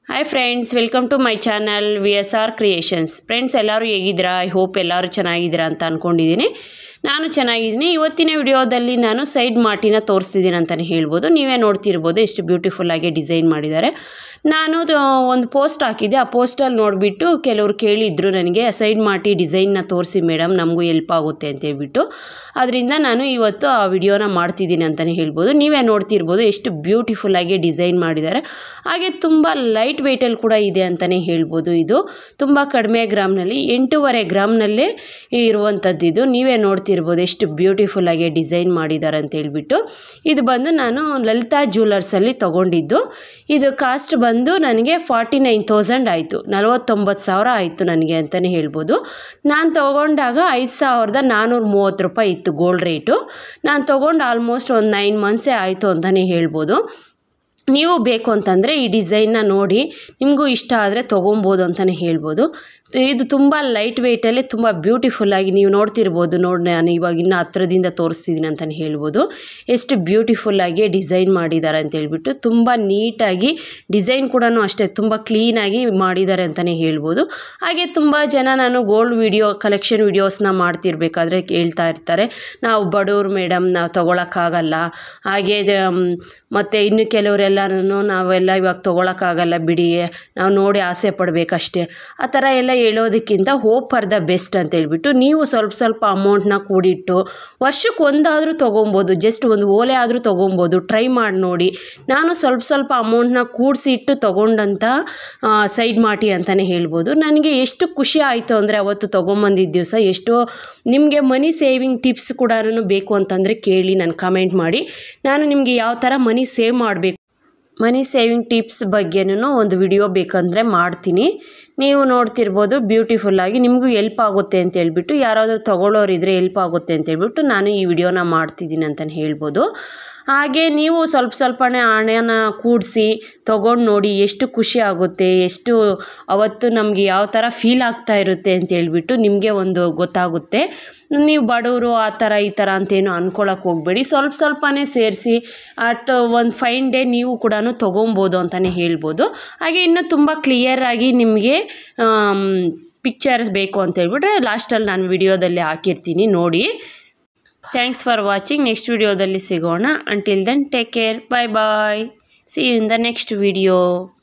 Hi friends, welcome to my channel VSR creations. Friends, ಎಲ್ಲರೂ ಹೇಗಿದ್ದೀರಾ? I hope ಎಲ್ಲರೂ ಚೆನ್ನಾಗಿದ್ದೀರಾ ಅಂತ ಅಂದ್ಕೊಂಡಿದ್ದೀನಿ. ನಾನು ಚೆನ್ನಾಗಿದ್ದೀನಿ. ಇವತ್ತಿನ ವಿಡಿಯೋದಲ್ಲಿ ನಾನು ಸೈಡ್ ಮಾಟಿನ ತೋರಿಸ್ತಿದ್ದೀನಿ ಅಂತಲೇ ಹೇಳ್ಬೋದು. ನೀವೇ ನೋಡ್ತಿರ್ಬೋದು ಎಷ್ಟು ಬ್ಯೂಟಿಫುಲ್ಲಾಗಿ ಡಿಸೈನ್ ಮಾಡಿದ್ದಾರೆ. ನಾನು ಒಂದು ಪೋಸ್ಟ್ ಹಾಕಿದ್ದೆ. ಆ ಪೋಸ್ಟಲ್ಲಿ ನೋಡಿಬಿಟ್ಟು ಕೆಲವರು ಕೇಳಿದ್ರು ನನಗೆ ಸೈಡ್ ಮಾಟಿ ಡಿಸೈನ್ನ ತೋರಿಸಿ ಮೇಡಮ್, ನಮಗೂ ಹೆಲ್ಪ್ ಆಗುತ್ತೆ ಅಂತ ಹೇಳ್ಬಿಟ್ಟು. ಅದರಿಂದ ನಾನು ಇವತ್ತು ಆ ವಿಡಿಯೋನ ಮಾಡ್ತಿದ್ದೀನಿ ಅಂತಲೇ ಹೇಳ್ಬೋದು. ನೀವೇ ನೋಡ್ತಿರ್ಬೋದು ಎಷ್ಟು ಬ್ಯೂಟಿಫುಲ್ಲಾಗಿ ಡಿಸೈನ್ ಮಾಡಿದ್ದಾರೆ. ಹಾಗೆ ತುಂಬ ಲೈಟ್ ವೆಯ್ಟಲ್ಲಿ ಕೂಡ ಇದೆ ಅಂತಲೇ ಹೇಳ್ಬೋದು. ಇದು ತುಂಬ ಕಡಿಮೆ ಗ್ರಾಮ್ನಲ್ಲಿ 8.5 ಗ್ರಾಮ್ನಲ್ಲೇ ಇರುವಂಥದ್ದು. ಇದು ನೀವೇ ನೋಡ್ತಿರ್ಬೋದು ಎಷ್ಟು ಬ್ಯೂಟಿಫುಲ್ಲಾಗಿ ಡಿಸೈನ್ ಮಾಡಿದ್ದಾರೆ ಅಂತ ಹೇಳ್ಬಿಟ್ಟು. ಇದು ಬಂದು ನಾನು ಲಲಿತಾ ಜ್ಯುವೆಲರ್ಸಲ್ಲಿ ತೊಗೊಂಡಿದ್ದು. ಇದು ಕಾಸ್ಟ್ ಬಂದು ನನಗೆ 49,000 ಆಯಿತು. 49,000 ಆಯಿತು ನನಗೆ ಅಂತಲೇ ಹೇಳ್ಬೋದು. ನಾನು ತೊಗೊಂಡಾಗ 5,430 ರೂಪಾಯಿ ಇತ್ತು ಗೋಲ್ಡ್ ರೇಟು. ನಾನು ತೊಗೊಂಡು ಆಲ್ಮೋಸ್ಟ್ ಒಂದು 9 ಮಂತ್ಸೇ ಆಯಿತು ಅಂತಲೇ ಹೇಳ್ಬೋದು. ನೀವು ಬೇಕು ಅಂತಂದರೆ ಈ ಡಿಸೈನ್ನ ನೋಡಿ ನಿಮಗೂ ಇಷ್ಟ ಆದರೆ ತೊಗೊಬೋದು ಅಂತಲೇ ಹೇಳ್ಬೋದು. ಇದು ತುಂಬ ಲೈಟ್ ವೆಯ್ಟಲ್ಲಿ ತುಂಬ ಬ್ಯೂಟಿಫುಲ್ಲಾಗಿ ನೀವು ನೋಡ್ತಿರ್ಬೋದು. ನೋಡಿ, ನಾನು ಇವಾಗ ಇನ್ನೂ ಹತ್ರದಿಂದ ತೋರಿಸ್ತಿದ್ದೀನಿ ಅಂತಲೇ ಹೇಳ್ಬೋದು. ಎಷ್ಟು ಬ್ಯೂಟಿಫುಲ್ಲಾಗಿ ಡಿಸೈನ್ ಮಾಡಿದ್ದಾರೆ ಅಂತ ಹೇಳ್ಬಿಟ್ಟು. ತುಂಬ ನೀಟಾಗಿ ಡಿಸೈನ್ ಕೂಡ ಅಷ್ಟೇ ತುಂಬ ಕ್ಲೀನಾಗಿ ಮಾಡಿದ್ದಾರೆ ಅಂತಲೇ ಹೇಳ್ಬೋದು. ಹಾಗೆ ತುಂಬ ಜನ ನಾನು ಗೋಲ್ಡ್ ಕಲೆಕ್ಷನ್ ವಿಡಿಯೋಸ್ನ ಮಾಡ್ತಿರ್ಬೇಕಾದ್ರೆ ಹೇಳ್ತಾ ಇರ್ತಾರೆ, ನಾವು ಬಡವ್ರು ಮೇಡಮ್, ನಾವು ತೊಗೊಳಕ್ಕಾಗಲ್ಲ. ಹಾಗೆ ಮತ್ತು ಇನ್ನು ಕೆಲವರೆಲ್ಲರೂ ನಾವೆಲ್ಲ ಇವಾಗ ತೊಗೊಳಕ್ಕಾಗಲ್ಲ ಬಿಡಿ, ನಾವು ನೋಡಿ ಆಸೆ ಪಡಬೇಕಷ್ಟೇ, ಆ ಥರ ಎಲ್ಲ ಹೇಳೋದಕ್ಕಿಂತ ಹೋಪ್ ಫಾರ್ ದ ಬೆಸ್ಟ್ ಅಂತ ಹೇಳ್ಬಿಟ್ಟು ನೀವು ಸ್ವಲ್ಪ ಅಮೌಂಟ್ನ ಕೂಡಿಟ್ಟು ವರ್ಷಕ್ಕೆ ಒಂದಾದರೂ ತೊಗೊಬೋದು. ಜಸ್ಟ್ ಒಂದು ಓಲೆ ಆದರೂ ತೊಗೊಬೋದು. ಟ್ರೈ ಮಾಡಿ ನೋಡಿ. ನಾನು ಸ್ವಲ್ಪ ಅಮೌಂಟ್ನ ಕೂಡಿಸಿ ಇಟ್ಟು ತೊಗೊಂಡಂಥ ಸೈಡ್ ಮಾಟಿ ಅಂತಲೇ ಹೇಳ್ಬೋದು. ನನಗೆ ಎಷ್ಟು ಖುಷಿ ಆಯಿತು ಅಂದರೆ ಅವತ್ತು ತೊಗೊಂಬಂದಿದ್ದ ದಿವಸ ಎಷ್ಟೋ ನಿಮಗೆ ಮನಿ ಸೇವಿಂಗ್ ಟಿಪ್ಸ್ ಕೂಡ ಬೇಕು ಅಂತಂದರೆ ಕೇಳಿ, ನಾನು ಕಮೆಂಟ್ ಮಾಡಿ. ನಾನು ನಿಮಗೆ ಯಾವ ಥರ ಮನಿ ಸೇವ್ ಮಾಡಬೇಕು, ಮನಿ ಸೇವಿಂಗ್ ಟಿಪ್ಸ್ ಬಗ್ಗೆನೂ ಒಂದು ವಿಡಿಯೋ ಬೇಕಂದರೆ ಮಾಡ್ತೀನಿ. ನೀವು ನೋಡ್ತಿರ್ಬೋದು ಬ್ಯೂಟಿಫುಲ್ಲಾಗಿ ನಿಮಗೂ ಹೆಲ್ಪ್ ಆಗುತ್ತೆ ಅಂತ ಹೇಳ್ಬಿಟ್ಟು, ಯಾರಾದರೂ ತೊಗೊಳ್ಳೋರಿದ್ರೆ ಹೆಲ್ಪ್ ಆಗುತ್ತೆ ಅಂತ ಹೇಳ್ಬಿಟ್ಟು ನಾನು ಈ ವಿಡಿಯೋನ ಮಾಡ್ತಿದ್ದೀನಿ ಅಂತಲೇ ಹೇಳ್ಬೋದು. ಹಾಗೆ ನೀವು ಸ್ವಲ್ಪನೇ ಹಣನ ಕೂಡಿಸಿ ತೊಗೊಂಡು ನೋಡಿ ಎಷ್ಟು ಖುಷಿ ಆಗುತ್ತೆ, ಎಷ್ಟು ಅವತ್ತು ನಮಗೆ ಯಾವ ಥರ ಫೀಲ್ ಆಗ್ತಾ ಇರುತ್ತೆ ಅಂತ ಹೇಳ್ಬಿಟ್ಟು ನಿಮಗೆ ಒಂದು ಗೊತ್ತಾಗುತ್ತೆ. ನೀವು ಬಡವರು ಆ ಥರ ಈ ಥರ ಅಂತೇನು ಅಂದ್ಕೊಳಕ್ಕೆ ಹೋಗಬೇಡಿ. ಸ್ವಲ್ಪನೇ ಸೇರಿಸಿ ಅಟ್ ಒಂದು ಫೈನ್ ಡೇ ನೀವು ಕೂಡ ತೊಗೊಬೋದು ಅಂತಲೇ ಹೇಳ್ಬೋದು. ಹಾಗೆ ಇನ್ನೂ ತುಂಬ ಕ್ಲಿಯರಾಗಿ ನಿಮಗೆ ಪಿಕ್ಚರ್ಸ್ ಬೇಕು ಅಂತ ಹೇಳ್ಬಿಟ್ರೆ ಲಾಸ್ಟಲ್ಲಿ ನಾನು ವಿಡಿಯೋದಲ್ಲಿ ಹಾಕಿರ್ತೀನಿ ನೋಡಿ. Thanks for watching. ನೆಕ್ಸ್ಟ್ ವಿಡಿಯೋದಲ್ಲಿ ಸಿಗೋಣ. Until then take care. Bye. See you in the next video.